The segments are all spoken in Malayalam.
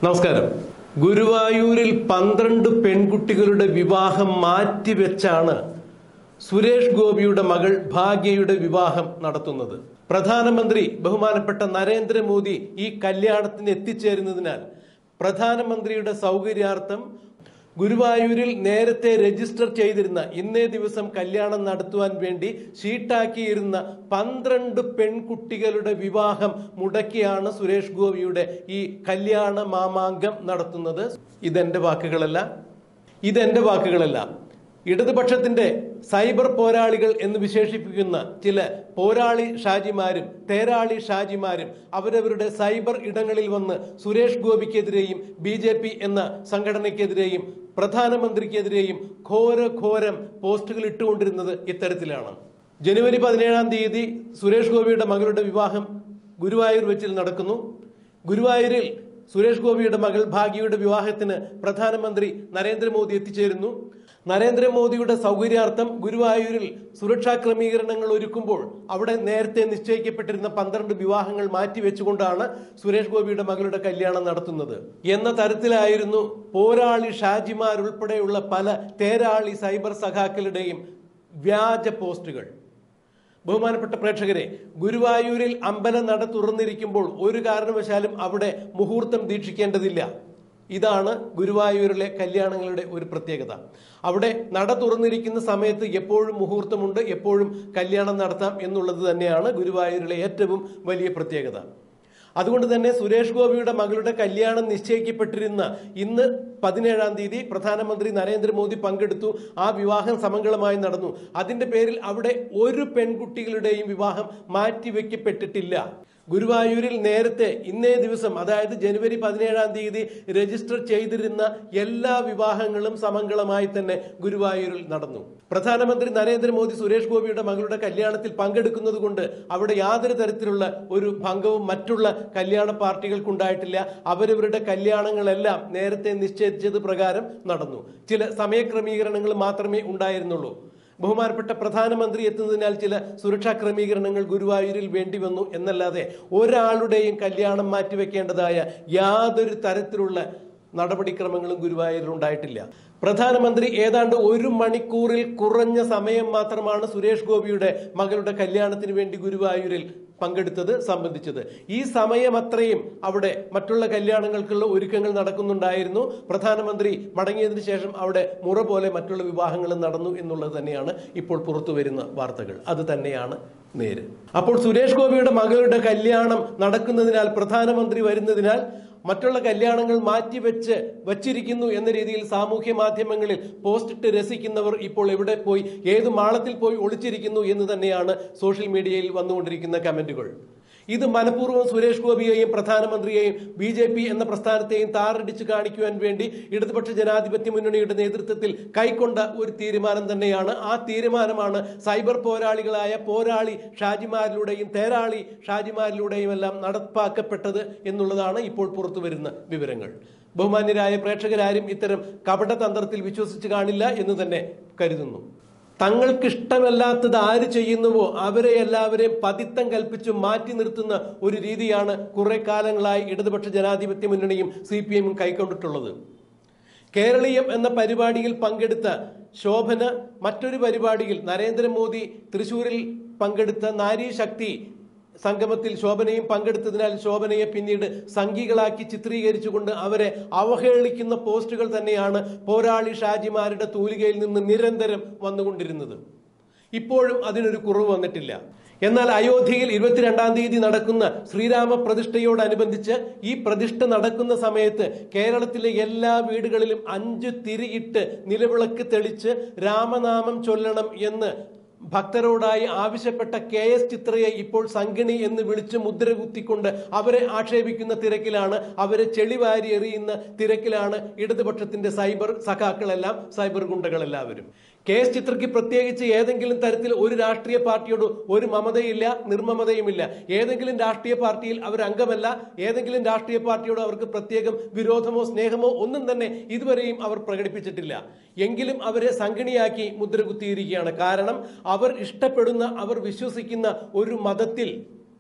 നമസ്കാരം. ഗുരുവായൂരിൽ 12 പെൺകുട്ടികളുടെ വിവാഹം മാറ്റിവെച്ചാണ് സുരേഷ് ഗോപിയുടെ മകൾ ഭാഗ്യയുടെ വിവാഹം നടത്തുന്നത്. പ്രധാനമന്ത്രി ബഹുമാനപ്പെട്ട നരേന്ദ്രമോദി ഈ കല്യാണത്തിന് എത്തിച്ചേരുന്നതിനാൽ പ്രധാനമന്ത്രിയുടെ സൗകര്യാർത്ഥം ഗുരുവായൂരിൽ നേരത്തെ രജിസ്റ്റർ ചെയ്തിരുന്ന ഇന്നേ ദിവസം കല്യാണം നടത്തുവാൻ വേണ്ടി ഷീട്ടാക്കിയിരുന്ന 12 പെൺകുട്ടികളുടെ വിവാഹം മുടക്കിയാണ് സുരേഷ് ഗോപിയുടെ ഈ കല്യാണ മാമാങ്കം നടത്തുന്നത്. ഇതെന്റെ വാക്കുകളല്ല. ഇടതുപക്ഷത്തിന്റെ സൈബർ പോരാളികൾ എന്ന് വിശേഷിപ്പിക്കുന്ന ചില പോരാളി ഷാജിമാരും തേരാളി ഷാജിമാരും അവരവരുടെ സൈബർ ഇടങ്ങളിൽ വന്ന് സുരേഷ് ഗോപിക്കെതിരെയും BJP എന്ന സംഘടനയ്ക്കെതിരെയും പ്രധാനമന്ത്രിക്കെതിരെയും ഘോരം പോസ്റ്റുകൾ ഇട്ടുകൊണ്ടിരുന്നത് ഇത്തരത്തിലാണ്. ജനുവരി 17-ാം തീയതി സുരേഷ് ഗോപിയുടെ മകളുടെ വിവാഹം ഗുരുവായൂർ വെച്ചിൽ നടക്കുന്നു. ഗുരുവായൂരിൽ സുരേഷ് ഗോപിയുടെ മകൾ ഭാഗ്യയുടെ വിവാഹത്തിന് പ്രധാനമന്ത്രി നരേന്ദ്രമോദി എത്തിച്ചേരുന്നു. നരേന്ദ്രമോദിയുടെ സൗകര്യാർത്ഥം ഗുരുവായൂരിൽ സുരക്ഷാ ക്രമീകരണങ്ങൾ ഒരുക്കുമ്പോൾ അവിടെ നേരത്തെ നിശ്ചയിക്കപ്പെട്ടിരുന്ന 12 വിവാഹങ്ങൾ മാറ്റിവെച്ചുകൊണ്ടാണ് സുരേഷ് ഗോപിയുടെ മകളുടെ കല്യാണം നടത്തുന്നത് എന്ന തരത്തിലായിരുന്നു പോരാളി ഷാജിമാരുൾപ്പെടെയുള്ള പല തേരാളി സൈബർ സഖാക്കളുടെയും വ്യാജ പോസ്റ്റുകൾ. ബഹുമാനപ്പെട്ട പ്രേക്ഷകരെ, ഗുരുവായൂരിൽ അമ്പലം നട തുറന്നിരിക്കുമ്പോൾ ഒരു കാരണവശാലും അവിടെ മുഹൂർത്തം ദീക്ഷിക്കേണ്ടതില്ല. ഇതാണ് ഗുരുവായൂരിലെ കല്യാണങ്ങളുടെ ഒരു പ്രത്യേകത. അവിടെ നട തുറന്നിരിക്കുന്ന സമയത്ത് എപ്പോഴും മുഹൂർത്തമുണ്ട്, എപ്പോഴും കല്യാണം നടത്താം എന്നുള്ളത് തന്നെയാണ് ഗുരുവായൂരിലെ ഏറ്റവും വലിയ പ്രത്യേകത. അതുകൊണ്ട് തന്നെ സുരേഷ് ഗോപിയുടെ മകളുടെ കല്യാണം നിശ്ചയിക്കപ്പെട്ടിരുന്ന ഇന്ന് 17-ാം തീയതി പ്രധാനമന്ത്രി നരേന്ദ്രമോദി പങ്കെടുത്തു. ആ വിവാഹം സമംഗളമായി നടന്നു. അതിന്റെ പേരിൽ അവിടെ ഒരു പെൺകുട്ടികളുടെയും വിവാഹം മാറ്റിവെക്കപ്പെട്ടിട്ടില്ല. ഗുരുവായൂരിൽ നേരത്തെ ഇന്നേ ദിവസം, അതായത് ജനുവരി 17-ാം തീയതി രജിസ്റ്റർ ചെയ്തിരുന്ന എല്ലാ വിവാഹങ്ങളും സമംഗളമായി തന്നെ ഗുരുവായൂരിൽ നടന്നു. പ്രധാനമന്ത്രി നരേന്ദ്രമോദി സുരേഷ് ഗോപിയുടെ മകളുടെ കല്യാണത്തിൽ പങ്കെടുക്കുന്നത് കൊണ്ട് അവിടെ യാതൊരു തരത്തിലുള്ള ഒരു ഭംഗവും മറ്റുള്ള കല്യാണ പാർട്ടികൾക്കുണ്ടായിട്ടില്ല. അവരവരുടെ കല്യാണങ്ങളെല്ലാം നേരത്തെ നിശ്ചയിച്ചത് പ്രകാരം നടന്നു. ചില സമയക്രമീകരണങ്ങൾ മാത്രമേ ഉണ്ടായിരുന്നുള്ളൂ. ബഹുമാനപ്പെട്ട പ്രധാനമന്ത്രി എത്തുന്നതിനാൽ ചില സുരക്ഷാ ക്രമീകരണങ്ങൾ ഗുരുവായൂരിൽ വേണ്ടി വന്നു എന്നല്ലാതെ ഒരാളുടെയും കല്യാണം മാറ്റിവെക്കേണ്ടതായ യാതൊരു തരത്തിലുള്ള നടപടിക്രമങ്ങളും ഗുരുവായൂരിൽ ഉണ്ടായിട്ടില്ല. പ്രധാനമന്ത്രി ഏതാണ്ട് 1 മണിക്കൂറിൽ കുറഞ്ഞ സമയം മാത്രമാണ് സുരേഷ് ഗോപിയുടെ മകളുടെ കല്യാണത്തിന് വേണ്ടി ഗുരുവായൂരിൽ പങ്കെടുത്തത്, സംബന്ധിച്ചത്. ഈ സമയം അത്രയും അവിടെ മറ്റുള്ള കല്യാണങ്ങൾക്കുള്ള ഒരുക്കങ്ങൾ നടക്കുന്നുണ്ടായിരുന്നു. പ്രധാനമന്ത്രി മടങ്ങിയതിനു ശേഷം അവിടെ മുറ പോലെ മറ്റുള്ള വിവാഹങ്ങളും നടന്നു എന്നുള്ളത് തന്നെയാണ് ഇപ്പോൾ പുറത്തു വരുന്ന വാർത്തകൾ. അത് തന്നെയാണ് നേര്. അപ്പോൾ സുരേഷ് ഗോപിയുടെ മകളുടെ കല്യാണം നടക്കുന്നതിനാൽ, പ്രധാനമന്ത്രി വരുന്നതിനാൽ മറ്റുള്ള കല്യാണങ്ങൾ വച്ചിരിക്കുന്നു എന്ന രീതിയിൽ സാമൂഹ്യ മാധ്യമങ്ങളിൽ പോസ്റ്റിട്ട് രസിക്കുന്നവർ ഇപ്പോൾ എവിടെ പോയി, ഏത് മാളത്തിൽ പോയി ഒളിച്ചിരിക്കുന്നു എന്ന് തന്നെയാണ് സോഷ്യൽ മീഡിയയിൽ വന്നുകൊണ്ടിരിക്കുന്ന കമന്റുകൾ. ഇത് മനഃപൂർവ്വം സുരേഷ് ഗോപിയെയും പ്രധാനമന്ത്രിയെയും BJP എന്ന പ്രസ്ഥാനത്തെയും താറടിച്ച് കാണിക്കുവാൻ വേണ്ടി ഇടതുപക്ഷ ജനാധിപത്യ മുന്നണിയുടെ നേതൃത്വത്തിൽ കൈക്കൊണ്ട ഒരു തീരുമാനം തന്നെയാണ്. ആ തീരുമാനമാണ് സൈബർ പോരാളികളായ പോരാളി ഷാജിമാരിലൂടെയും തേരാളി ഷാജിമാരിലൂടെയും എല്ലാം നടപ്പാക്കപ്പെട്ടത് എന്നുള്ളതാണ് ഇപ്പോൾ പുറത്തു വരുന്ന വിവരങ്ങൾ. ബഹുമാന്യരായ പ്രേക്ഷകരാരും ഇത്തരം കപടതന്ത്രത്തിൽ വിശ്വസിച്ച് കാണില്ല എന്ന് തന്നെ കരുതുന്നു. തങ്ങൾക്കിഷ്ടമല്ലാത്തത് ആര് ചെയ്യുന്നുവോ അവരെ എല്ലാവരെയും പതിത്തം കൽപ്പിച്ചു മാറ്റി നിർത്തുന്ന ഒരു രീതിയാണ് കുറെ കാലങ്ങളായി ഇടതുപക്ഷ ജനാധിപത്യ മുന്നണിയും CPM-ഉം കൈക്കൊണ്ടിട്ടുള്ളത്. കേരളീയം എന്ന പരിപാടിയിൽ പങ്കെടുത്ത ശോഭന മറ്റൊരു പരിപാടിയിൽ, നരേന്ദ്രമോദി തൃശൂരിൽ പങ്കെടുത്ത നാരി ശക്തി സംഗമത്തിൽ ശോഭനയും പങ്കെടുത്തതിനാൽ ശോഭനയെ പിന്നീട് സംഘികളാക്കി ചിത്രീകരിച്ചുകൊണ്ട് അവരെ അവഹേളിക്കുന്ന പോസ്റ്റുകൾ തന്നെയാണ് പോരാളി ഷാജിമാരുടെ തൂലികയിൽ നിന്ന് നിരന്തരം വന്നുകൊണ്ടിരുന്നത്. ഇപ്പോഴും അതിനൊരു കുറവ് വന്നിട്ടില്ല. എന്നാൽ അയോധ്യയിൽ 22-ാം തീയതി നടക്കുന്ന ശ്രീരാമ പ്രതിഷ്ഠയോടനുബന്ധിച്ച് ഈ പ്രതിഷ്ഠ നടക്കുന്ന സമയത്ത് കേരളത്തിലെ എല്ലാ വീടുകളിലും 5 തിരിയിട്ട് നിലവിളക്ക് തെളിച്ച് രാമനാമം ചൊല്ലണം എന്ന് ഭക്തരോടായി ആവശ്യപ്പെട്ട KS ചിത്രയെ ഇപ്പോൾ സംഗിണി എന്ന് വിളിച്ച് മുദ്ര കുത്തിക്കൊണ്ട് അവരെ ആക്ഷേപിക്കുന്ന തിരക്കിലാണ്, അവരെ ചെളിവാരി എറിയുന്ന തിരക്കിലാണ് ഇടതുപക്ഷത്തിന്റെ സൈബർ സഖാക്കളെല്ലാം, സൈബർ ഗുണ്ടകളെല്ലാവരും. KS ചിത്രയ്ക്ക് പ്രത്യേകിച്ച് ഏതെങ്കിലും തരത്തിൽ ഒരു രാഷ്ട്രീയ പാർട്ടിയോട് ഒരു മമതയില്ല, നിർമ്മമതയുമില്ല. ഏതെങ്കിലും രാഷ്ട്രീയ പാർട്ടിയിൽ അവർ അംഗമല്ല. ഏതെങ്കിലും രാഷ്ട്രീയ പാർട്ടിയോട് അവർക്ക് പ്രത്യേകം വിരോധമോ സ്നേഹമോ ഒന്നും തന്നെ ഇതുവരെയും അവർ പ്രകടിപ്പിച്ചിട്ടില്ല. എങ്കിലും അവരെ സംഗിണിയാക്കി മുദ്രകുത്തിയിരിക്കുകയാണ്. കാരണം അവർ ഇഷ്ടപ്പെടുന്ന, അവർ വിശ്വസിക്കുന്ന ഒരു മതത്തിൽ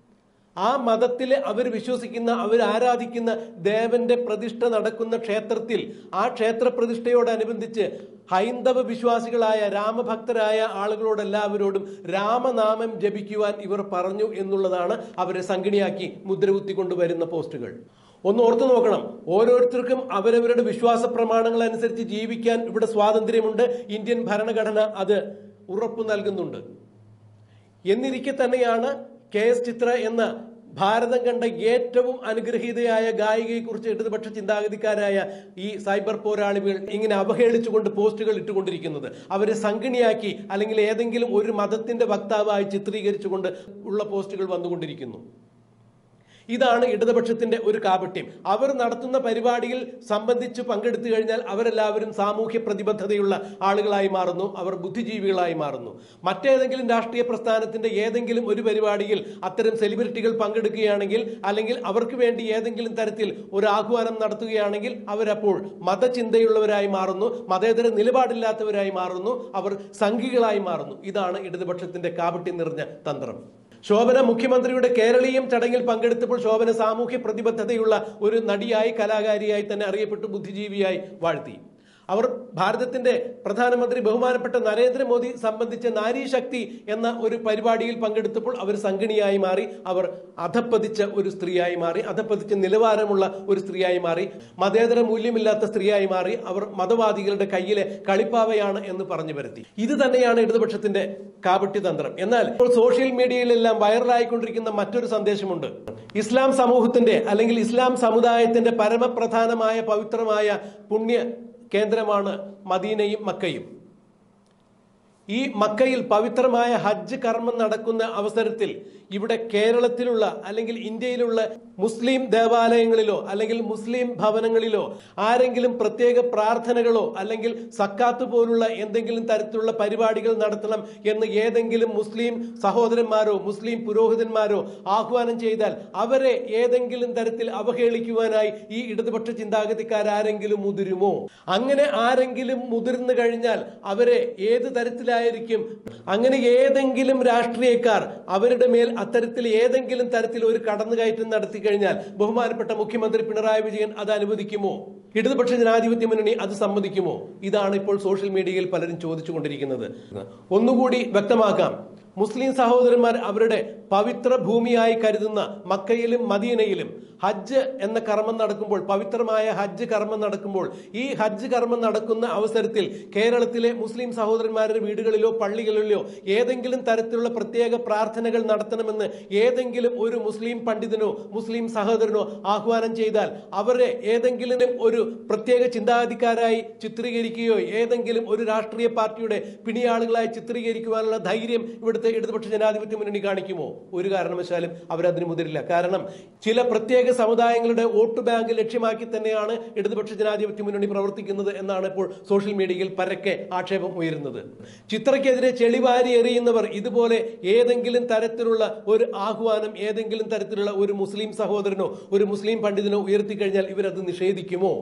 ആ മതത്തിൽ അവർ വിശ്വസിക്കുന്ന, അവർ ആരാധിക്കുന്ന ദേവന്റെ പ്രതിഷ്ഠ നടക്കുന്ന ക്ഷേത്രത്തിൽ ആ ക്ഷേത്ര പ്രതിഷ്ഠയോടനുബന്ധിച്ച് ഹൈന്ദവ വിശ്വാസികളായ രാമഭക്തരായ ആളുകളോടെല്ലാവരോടും രാമനാമം ജപിക്കുവാൻ ഇവർ പറഞ്ഞു എന്നുള്ളതാണ് അവരെ സംഗണിയാക്കി മുദ്രകുത്തിക്കൊണ്ടുവരുന്ന പോസ്റ്റുകൾ. ഒന്ന് ഓർത്തു നോക്കണം, ഓരോരുത്തർക്കും അവരവരുടെ വിശ്വാസ പ്രമാണങ്ങൾ അനുസരിച്ച് ജീവിക്കാൻ ഇവിടെ സ്വാതന്ത്ര്യമുണ്ട്. ഇന്ത്യൻ ഭരണഘടന അത് ഉറപ്പു നൽകുന്നുണ്ട്. എന്നിരിക്കെ തന്നെയാണ് KS ചിത്ര എന്ന ഭാരതം കണ്ട ഏറ്റവും അനുഗ്രഹീതയായ ഗായികയെക്കുറിച്ച് ഇടതുപക്ഷ ചിന്താഗതിക്കാരായ ഈ സൈബർ പോരാളികൾ ഇങ്ങനെ അവഹേളിച്ചുകൊണ്ട് പോസ്റ്റുകൾ ഇട്ടുകൊണ്ടിരിക്കുന്നത്. അവരെ സംഗണിയാക്കി അല്ലെങ്കിൽ ഏതെങ്കിലും ഒരു മതത്തിന്റെ വക്താവായി ചിത്രീകരിച്ചുകൊണ്ട് ഉള്ള പോസ്റ്റുകൾ വന്നുകൊണ്ടിരിക്കുന്നു. ഇതാണ് ഇടതുപക്ഷത്തിന്റെ ഒരു കാപട്യം. അവർ നടത്തുന്ന പരിപാടിയിൽ സംബന്ധിച്ച് പങ്കെടുത്തു കഴിഞ്ഞാൽ അവരെല്ലാവരും സാമൂഹ്യ പ്രതിബദ്ധതയുള്ള ആളുകളായി മാറുന്നു, അവർ ബുദ്ധിജീവികളായി മാറുന്നു. മറ്റേതെങ്കിലും രാഷ്ട്രീയ പ്രസ്ഥാനത്തിന്റെ ഏതെങ്കിലും ഒരു പരിപാടിയിൽ അത്തരം സെലിബ്രിറ്റികൾ പങ്കെടുക്കുകയാണെങ്കിൽ അല്ലെങ്കിൽ അവർക്ക് വേണ്ടി ഏതെങ്കിലും തരത്തിൽ ഒരു ആഹ്വാനം നടത്തുകയാണെങ്കിൽ അവരപ്പോൾ മതചിന്തയുള്ളവരായി മാറുന്നു, മതേതര നിലപാടില്ലാത്തവരായി മാറുന്നു, അവർ സംഘികളായി മാറുന്നു. ഇതാണ് ഇടതുപക്ഷത്തിന്റെ കാപട്യം നിറഞ്ഞ തന്ത്രം. ശോഭന മുഖ്യമന്ത്രിയുടെ കേരളീയം ചടങ്ങിൽ പങ്കെടുത്തപ്പോൾ ശോഭന സാമൂഹ്യ പ്രതിബദ്ധതയുള്ള ഒരു നടിയായി, കലാകാരിയായി തന്നെ അറിയപ്പെട്ടു, ബുദ്ധിജീവിയായി വാഴ്ത്തി. അവർ ഭാരതത്തിന്റെ പ്രധാനമന്ത്രി ബഹുമാനപ്പെട്ട നരേന്ദ്രമോദി സംബന്ധിച്ച നാരി ശക്തി എന്ന ഒരു പരിപാടിയിൽ പങ്കെടുത്തപ്പോൾ അവർ സംഗണിയായി മാറി, അവർ അധപ്പതിച്ച ഒരു സ്ത്രീയായി മാറി, അധപ്പതിച്ച നിലവാരമുള്ള ഒരു സ്ത്രീയായി മാറി, മതേതര മൂല്യമില്ലാത്ത സ്ത്രീയായി മാറി, അവർ മതവാദികളുടെ കയ്യിലെ കളിപ്പാവയാണ് എന്ന് പറഞ്ഞു വരുത്തി. ഇത് തന്നെയാണ് ഇടതുപക്ഷത്തിന്റെ കാപട്യതന്ത്രം. എന്നാൽ ഇപ്പോൾ സോഷ്യൽ മീഡിയയിലെല്ലാം വൈറലായിക്കൊണ്ടിരിക്കുന്ന മറ്റൊരു സന്ദേശമുണ്ട്. ഇസ്ലാം സമൂഹത്തിന്റെ അല്ലെങ്കിൽ ഇസ്ലാം സമുദായത്തിന്റെ പരമപ്രധാനമായ പവിത്രമായ പുണ്യ കേന്ദ്രമാണ് മദീനയും മക്കയും. ഈ മക്കയിൽ പവിത്രമായ ഹജ്ജ് കർമ്മം നടക്കുന്ന അവസരത്തിൽ ഇവിടെ കേരളത്തിലുള്ള അല്ലെങ്കിൽ ഇന്ത്യയിലുള്ള മുസ്ലിം ദേവാലയങ്ങളിലോ അല്ലെങ്കിൽ മുസ്ലിം ഭവനങ്ങളിലോ ആരെങ്കിലും പ്രത്യേക പ്രാർത്ഥനകളോ അല്ലെങ്കിൽ സക്കാത്ത് പോലുള്ള എന്തെങ്കിലും തരത്തിലുള്ള പരിപാടികൾ നടത്തണം എന്ന് ഏതെങ്കിലും മുസ്ലിം സഹോദരന്മാരോ മുസ്ലിം പുരോഹിതന്മാരോ ആഹ്വാനം ചെയ്താൽ അവരെ ഏതെങ്കിലും തരത്തിൽ അവഹേളിക്കുവാനായി ഈ ഇടതുപക്ഷ ചിന്താഗതിക്കാരെങ്കിലും മുതിരുമോ? അങ്ങനെ ആരെങ്കിലും മുതിർന്നു കഴിഞ്ഞാൽ അവരെ ഏത് തരത്തിലായിരിക്കും? അങ്ങനെ ഏതെങ്കിലും രാഷ്ട്രീയക്കാർ അവരുടെ മേൽ അത്തരത്തിൽ ഏതെങ്കിലും തരത്തിൽ ഒരു കടന്നുകയറ്റം നടത്തി കഴിഞ്ഞാൽ ബഹുമാനപ്പെട്ട മുഖ്യമന്ത്രി പിണറായി വിജയൻ അത് അനുവദിക്കുമോ? ഇടതുപക്ഷ ജനാധിപത്യ മുന്നണി അത് സമ്മതിക്കുമോ? ഇതാണ് ഇപ്പോൾ സോഷ്യൽ മീഡിയയിൽ പലരും ചോദിച്ചുകൊണ്ടിരിക്കുന്നത്. ഒന്നുകൂടി വ്യക്തമാക്കാം, മുസ്ലിം സഹോദരന്മാർ അവരുടെ പവിത്ര ഭൂമിയായി കരുതുന്ന മക്കയിലും മദീനയിലും ഹജ്ജ് എന്ന കർമ്മം നടക്കുമ്പോൾ, പവിത്രമായ ഹജ്ജ് കർമ്മം നടക്കുമ്പോൾ, ഈ ഹജ്ജ് കർമ്മം നടക്കുന്ന അവസരത്തിൽ കേരളത്തിലെ മുസ്ലിം സഹോദരന്മാരുടെ വീടുകളിലോ പള്ളികളിലോ ഏതെങ്കിലും തരത്തിലുള്ള പ്രത്യേക പ്രാർത്ഥനകൾ നടത്തണമെന്ന് ഏതെങ്കിലും ഒരു മുസ്ലിം പണ്ഡിതനോ മുസ്ലിം സഹോദരനോ ആഹ്വാനം ചെയ്താൽ അവരെ ഏതെങ്കിലും ഒരു പ്രത്യേക ചിന്താഗതിക്കാരായി ചിത്രീകരിക്കുകയോ ഏതെങ്കിലും ഒരു രാഷ്ട്രീയ പാർട്ടിയുടെ പിണിയാളുകളായി ചിത്രീകരിക്കുവാനുള്ള ധൈര്യം ഇവിടുത്തെ ഇടതുപക്ഷ ജനാധിപത്യ മുന്നണി കാണിക്കുമോ? ഒരു കാരണവശാലും അവരതിന് മുതിരില്ല. കാരണം ചില പ്രത്യേക സമുദായങ്ങളുടെ വോട്ട് ബാങ്ക് ലക്ഷ്യമാക്കി തന്നെയാണ് ഇടതുപക്ഷ ജനാധിപത്യ മുന്നണി പ്രവർത്തിക്കുന്നത് എന്നാണ് ഇപ്പോൾ സോഷ്യൽ മീഡിയയിൽ പരക്കെ ആക്ഷേപം ഉയരുന്നത്. ചിത്രയ്ക്കെതിരെ ചെളിവാരി എറിയുന്നവർ ഇതുപോലെ ഏതെങ്കിലും തരത്തിലുള്ള ഒരു ആഹ്വാനം ഏതെങ്കിലും തരത്തിലുള്ള ഒരു മുസ്ലിം സഹോദരനോ ഒരു മുസ്ലിം പണ്ഡിതനോ ഉയർത്തിക്കഴിഞ്ഞാൽ ഇവരത് നിഷേധിക്കുമോ?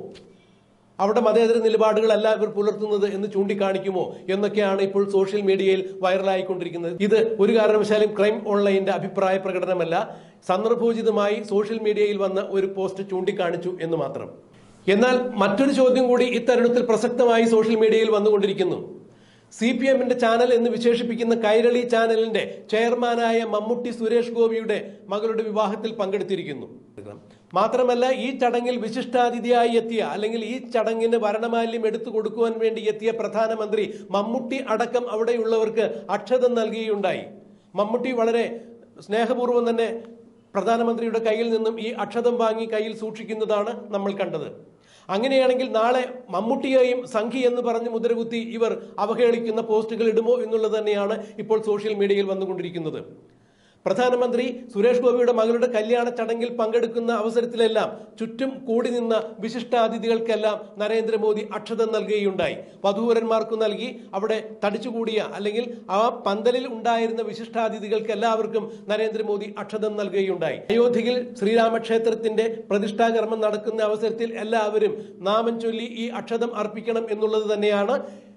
അവിടെ മതേതര നിലപാടുകളല്ല ഇവർ പുലർത്തുന്നത് എന്ന് ചൂണ്ടിക്കാണിക്കുമോ എന്നൊക്കെയാണ് ഇപ്പോൾ സോഷ്യൽ മീഡിയയിൽ വൈറലായിക്കൊണ്ടിരിക്കുന്നത്. ഇത് ഒരു കാരണവശാലും ക്രൈം ഓൺലൈന്റെ അഭിപ്രായ പ്രകടനമല്ല, സന്ദർഭോചിതമായി സോഷ്യൽ മീഡിയയിൽ വന്ന ഒരു പോസ്റ്റ് ചൂണ്ടിക്കാണിച്ചു എന്ന് മാത്രം. എന്നാൽ മറ്റൊരു ചോദ്യം കൂടി ഇത്തരുണത്തിൽ പ്രസക്തമായി സോഷ്യൽ മീഡിയയിൽ വന്നുകൊണ്ടിരിക്കുന്നു. CPMന്റെ ചാനൽ എന്ന് വിശേഷിപ്പിക്കുന്ന കൈരളി ചാനലിന്റെ ചെയർമാനായ മമ്മൂട്ടി സുരേഷ് ഗോപിയുടെ മകളുടെ വിവാഹത്തിൽ പങ്കെടുത്തിരിക്കുന്നു. മാത്രമല്ല ഈ ചടങ്ങിൽ വിശിഷ്ടാതിഥിയായി എത്തിയ അല്ലെങ്കിൽ ഈ ചടങ്ങിന് ഭരണമാല്യം എടുത്തു കൊടുക്കുവാൻ വേണ്ടി എത്തിയ പ്രധാനമന്ത്രി മമ്മൂട്ടി അടക്കം അവിടെയുള്ളവർക്ക് അക്ഷതം നൽകുകയുണ്ടായി. മമ്മൂട്ടി വളരെ സ്നേഹപൂർവ്വം തന്നെ പ്രധാനമന്ത്രിയുടെ കയ്യിൽ നിന്നും ഈ അക്ഷതം വാങ്ങി കയ്യിൽ സൂക്ഷിക്കുന്നതാണ് നമ്മൾ കണ്ടത്. അങ്ങനെയാണെങ്കിൽ നാളെ മമ്മൂട്ടിയെയും സംഘി എന്ന് പറഞ്ഞ് മുദ്രകുത്തി ഇവർ അവഹേളിക്കുന്ന പോസ്റ്റുകൾ ഇടുമോ എന്നുള്ളത് തന്നെയാണ് ഇപ്പോൾ സോഷ്യൽ മീഡിയയിൽ വന്നുകൊണ്ടിരിക്കുന്നത്. പ്രധാനമന്ത്രി സുരേഷ് ഗോപിയുടെ മകളുടെ കല്യാണ ചടങ്ങിൽ പങ്കെടുക്കുന്ന അവസരത്തിലെല്ലാം ചുറ്റും കൂടി നിന്ന വിശിഷ്ടാതിഥികൾക്കെല്ലാം നരേന്ദ്രമോദി അക്ഷതം നൽകുകയുണ്ടായി. വധൂവരന്മാർക്ക് നൽകി. അവിടെ തടിച്ചുകൂടിയ അല്ലെങ്കിൽ ആ പന്തലിൽ ഉണ്ടായിരുന്ന വിശിഷ്ടാതിഥികൾക്ക് എല്ലാവർക്കും നരേന്ദ്രമോദി അക്ഷതം നൽകുകയുണ്ടായി. അയോധ്യയിൽ ശ്രീരാമക്ഷേത്രത്തിന്റെ പ്രതിഷ്ഠാകർമ്മം നടക്കുന്ന അവസരത്തിൽ എല്ലാവരും നാമം ചൊല്ലി ഈ അക്ഷതം അർപ്പിക്കണം എന്നുള്ളത് തന്നെയാണ്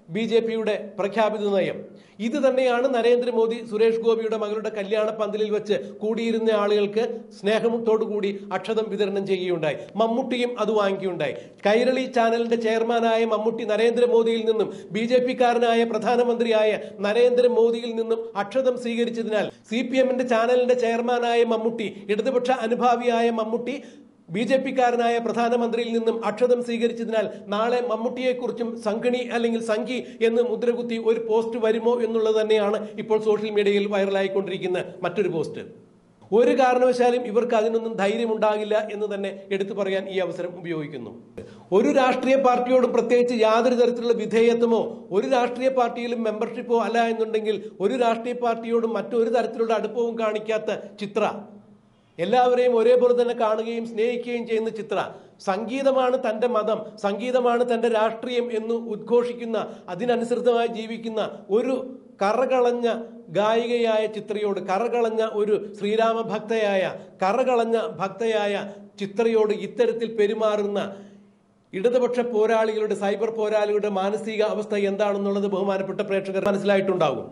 BJPയുടെ പ്രഖ്യാപിത നയം. ഇത് തന്നെയാണ് നരേന്ദ്രമോദി സുരേഷ് ഗോപിയുടെ മകളുടെ കല്യാണ പന്തലിൽ വെച്ച് കൂടിയിരുന്ന ആളുകൾക്ക് സ്നേഹത്തോടുകൂടി അക്ഷതം വിതരണം ചെയ്യുകയുണ്ടായി. മമ്മൂട്ടിയും അത് വാങ്ങിക്കുകയുണ്ടായി. കൈരളി ചാനലിന്റെ ചെയർമാനായ മമ്മൂട്ടി നരേന്ദ്രമോദിയിൽ നിന്നും BJPക്കാരനായ പ്രധാനമന്ത്രിയായ നരേന്ദ്രമോദിയിൽ നിന്നും അക്ഷതം സ്വീകരിച്ചതിനാൽ CPMന്റെ ചാനലിന്റെ ചെയർമാനായ മമ്മൂട്ടി, ഇടതുപക്ഷ അനുഭാവിയായ മമ്മൂട്ടി BJPക്കാരനായ പ്രധാനമന്ത്രിയിൽ നിന്നും അക്ഷതം സ്വീകരിച്ചതിനാൽ നാളെ മമ്മൂട്ടിയെക്കുറിച്ചും സംഘിണി അല്ലെങ്കിൽ സംഘി എന്ന് മുദ്രകുത്തി ഒരു പോസ്റ്റ് വരുമോ എന്നുള്ളത് തന്നെയാണ് ഇപ്പോൾ സോഷ്യൽ മീഡിയയിൽ വൈറലായിക്കൊണ്ടിരിക്കുന്ന മറ്റൊരു പോസ്റ്റ്. ഒരു കാരണവശാലും ഇവർക്ക് അതിനൊന്നും ധൈര്യമുണ്ടാകില്ല എന്ന് തന്നെ എടുത്തു പറയാൻ ഈ അവസരം ഉപയോഗിക്കുന്നു. ഒരു രാഷ്ട്രീയ പാർട്ടിയോടും പ്രത്യേകിച്ച് യാതൊരു തരത്തിലുള്ള വിധേയത്വമോ ഒരു രാഷ്ട്രീയ പാർട്ടിയിലും മെമ്പർഷിപ്പോ അല്ല എന്നുണ്ടെങ്കിൽ ഒരു രാഷ്ട്രീയ പാർട്ടിയോടും മറ്റൊരു തരത്തിലുള്ള അടുപ്പവും കാണിക്കാത്ത ചിത്ര, എല്ലാവരെയും ഒരേപോലെ തന്നെ കാണുകയും സ്നേഹിക്കുകയും ചെയ്യുന്ന ചിത്ര, സംഗീതമാണ് തൻ്റെ മതം, സംഗീതമാണ് തൻ്റെ രാഷ്ട്രീയം എന്ന് ഉദ്ഘോഷിക്കുന്ന, അതിനനുസൃതമായി ജീവിക്കുന്ന ഒരു കറകളഞ്ഞ ഗായികയായ ചിത്രയോട്, കറകളഞ്ഞ ഒരു ശ്രീരാമ ഭക്തയായ, കറകളഞ്ഞ ഭക്തയായ ചിത്രയോട് ഇത്തരത്തിൽ പെരുമാറുന്ന ഇടതുപക്ഷ പോരാളികളുടെ, സൈബർ പോരാളികളുടെ മാനസിക അവസ്ഥ എന്താണെന്നുള്ളത് ബഹുമാനപ്പെട്ട പ്രേക്ഷകർ മനസ്സിലായിട്ടുണ്ടാകും.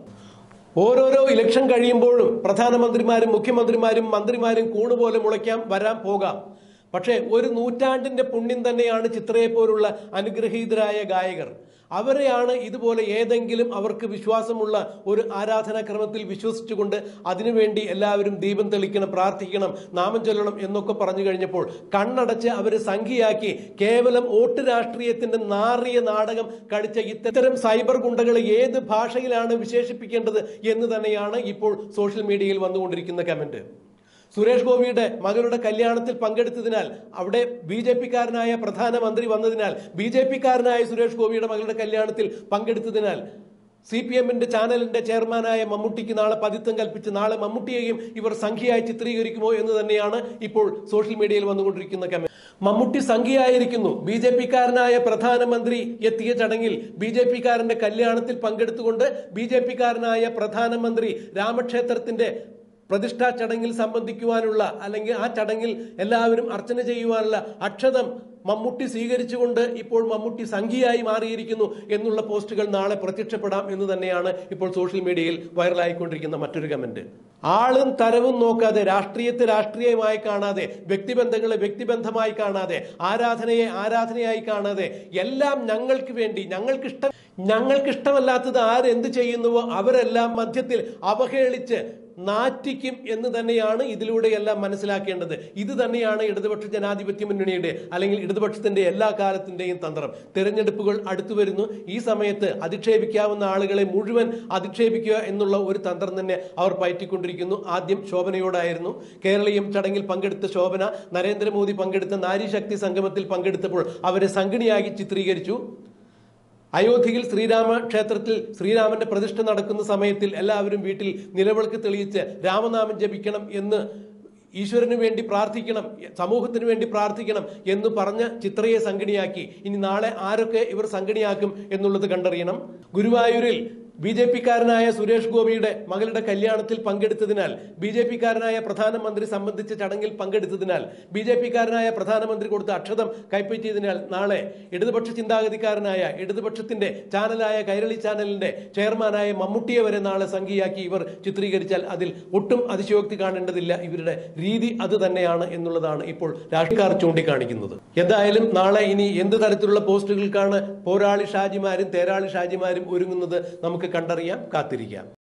ഓരോരോ ഇലക്ഷൻ കഴിയുമ്പോഴും പ്രധാനമന്ത്രിമാരും മുഖ്യമന്ത്രിമാരും മന്ത്രിമാരും കൂണുപോലെ വരാൻ പോകാം. പക്ഷേ ഒരു നൂറ്റാണ്ടിന്റെ പുണ്യം തന്നെയാണ് ചിത്രയെ പോലുള്ള അനുഗ്രഹീതരായ ഗായകർ. അവരെയാണ് ഇതുപോലെ ഏതെങ്കിലും അവർക്ക് വിശ്വാസമുള്ള ഒരു ആരാധനാക്രമത്തിൽ വിശ്വസിച്ചുകൊണ്ട് അതിനുവേണ്ടി എല്ലാവരും ദീപം തെളിക്കണം, പ്രാർത്ഥിക്കണം, നാമം ചൊല്ലണം എന്നൊക്കെ പറഞ്ഞു കഴിഞ്ഞപ്പോൾ കണ്ണടച്ച് അവരെ സംഖ്യയാക്കി കേവലം വോട്ട് രാഷ്ട്രീയത്തിന്റെ നാറിയ നാടകം കളിച്ച ഇത്തരം സൈബർ ഗുണ്ടകളെ ഏത് ഭാഷയിലാണ് വിശേഷിപ്പിക്കേണ്ടത് എന്ന് തന്നെയാണ് ഇപ്പോൾ സോഷ്യൽ മീഡിയയിൽ വന്നുകൊണ്ടിരിക്കുന്ന കമന്റ്. സുരേഷ് ഗോപിയുടെ മകളുടെ കല്യാണത്തിൽ പങ്കെടുത്തതിനാൽ, അവിടെ BJPക്കാരനായ പ്രധാനമന്ത്രി വന്നതിനാൽ, BJPക്കാരനായ സുരേഷ് ഗോപിയുടെ മകളുടെ കല്യാണത്തിൽ പങ്കെടുത്തതിനാൽ CPMന്റെ ചാനലിന്റെ ചെയർമാനായ മമ്മൂട്ടിക്ക് നാളെ പതിത്വം കൽപ്പിച്ച് നാളെ മമ്മൂട്ടിയെയും ഇവർ സംഖ്യയായി ചിത്രീകരിക്കുമോ എന്ന് തന്നെയാണ് ഇപ്പോൾ സോഷ്യൽ മീഡിയയിൽ വന്നുകൊണ്ടിരിക്കുന്ന കമന്റ്. മമ്മൂട്ടി സംഖ്യയായിരിക്കുന്നു. BJPക്കാരനായ പ്രധാനമന്ത്രി എത്തിയ ചടങ്ങിൽ BJPക്കാരന്റെ കല്യാണത്തിൽ പങ്കെടുത്തുകൊണ്ട് BJPക്കാരനായ പ്രധാനമന്ത്രി രാമക്ഷേത്രത്തിന്റെ പ്രതിഷ്ഠാ ചടങ്ങിൽ സംബന്ധിക്കുവാനുള്ള, അല്ലെങ്കിൽ ആ ചടങ്ങിൽ എല്ലാവരും അർച്ചന ചെയ്യുവാനുള്ള അക്ഷതം മമ്മൂട്ടി സ്വീകരിച്ചുകൊണ്ട് ഇപ്പോൾ മമ്മൂട്ടി സംഖ്യയായി മാറിയിരിക്കുന്നു എന്നുള്ള പോസ്റ്റുകൾ നാളെ പ്രത്യക്ഷപ്പെടാം എന്ന് തന്നെയാണ് ഇപ്പോൾ സോഷ്യൽ മീഡിയയിൽ വൈറലായിക്കൊണ്ടിരിക്കുന്ന മറ്റൊരു കമന്റ്. ആളും തരവും നോക്കാതെ, രാഷ്ട്രീയത്തെ രാഷ്ട്രീയമായി കാണാതെ, വ്യക്തിബന്ധങ്ങളെ വ്യക്തിബന്ധമായി കാണാതെ, ആരാധനയെ ആരാധനയായി കാണാതെ, എല്ലാം ഞങ്ങൾക്ക് വേണ്ടി, ഞങ്ങൾക്കിഷ്ടമല്ലാത്തത് ആരെന്ത് ചെയ്യുന്നുവോ അവരെല്ലാം മധ്യത്തിൽ അവഹേളിച്ച് നാറ്റിക്കും എന്ന് തന്നെയാണ് ഇതിലൂടെയെല്ലാം മനസ്സിലാക്കേണ്ടത്. ഇത് തന്നെയാണ് ഇടതുപക്ഷ ജനാധിപത്യ മുന്നണിയുടെ അല്ലെങ്കിൽ ഇടതുപക്ഷത്തിന്റെ എല്ലാ കാലത്തിന്റെയും തന്ത്രം. തെരഞ്ഞെടുപ്പുകൾ അടുത്തു വരുന്നു. ഈ സമയത്ത് അധിക്ഷേപിക്കാവുന്ന ആളുകളെ മുഴുവൻ അധിക്ഷേപിക്കുക എന്നുള്ള ഒരു തന്ത്രം തന്നെ അവർ പയറ്റിക്കൊണ്ടിരിക്കുന്നു. ആദ്യം ശോഭനയോടായിരുന്നു. കേരളീയം ചടങ്ങിൽ പങ്കെടുത്ത ശോഭന നരേന്ദ്രമോദി പങ്കെടുത്ത നാരീശക്തി സംഗമത്തിൽ പങ്കെടുത്തപ്പോൾ അവരെ സംഘിണിയാക്കി ചിത്രീകരിച്ചു. അയോധ്യയിൽ ശ്രീരാമ ക്ഷേത്രത്തിൽ ശ്രീരാമന്റെ പ്രതിഷ്ഠ നടക്കുന്ന സമയത്തിൽ എല്ലാവരും വീട്ടിൽ നിലവിളക്ക് തെളിയിച്ച് രാമനാമം ജപിക്കണം എന്ന്, ഈശ്വരന് വേണ്ടി പ്രാർത്ഥിക്കണം, സമൂഹത്തിന് വേണ്ടി പ്രാർത്ഥിക്കണം എന്ന് പറഞ്ഞ ചിത്രയെ സംഘിണിയാക്കി. ഇനി നാളെ ആരൊക്കെ ഇവർ സംഘിണിയാക്കും എന്നുള്ളത് കണ്ടറിയണം. ഗുരുവായൂരിൽ BJPക്കാരനായ സുരേഷ് ഗോപിയുടെ മകളുടെ കല്യാണത്തിൽ പങ്കെടുത്തതിനാൽ, BJPക്കാരനായ പ്രധാനമന്ത്രി സംബന്ധിച്ച ചടങ്ങിൽ പങ്കെടുത്തതിനാൽ, BJPക്കാരനായ പ്രധാനമന്ത്രി കൊടുത്ത അക്ഷതം കൈപ്പറ്റിയതിനാൽ നാളെ ഇടതുപക്ഷ ചിന്താഗതിക്കാരനായ, ഇടതുപക്ഷത്തിന്റെ ചാനലായ കൈരളി ചാനലിന്റെ ചെയർമാനായ മമ്മൂട്ടിയെ വരെ നാളെ സംഖ്യയാക്കി ഇവർ ചിത്രീകരിച്ചാൽ അതിൽ ഒട്ടും അതിശയോക്തി കാണേണ്ടതില്ല. ഇവരുടെ രീതി അത് തന്നെയാണ് എന്നുള്ളതാണ് ഇപ്പോൾ രാഷ്ട്രീയക്കാർ ചൂണ്ടിക്കാണിക്കുന്നത്. എന്തായാലും നാളെ ഇനി എന്ത് തരത്തിലുള്ള പോസ്റ്റുകൾക്കാണ് പോരാളി ഷാജിമാരും തേരാളി ഷാജിമാരും ഒരുങ്ങുന്നത് നമുക്ക് കണ്ടറിയാം, കാത്തിരിക്കാം.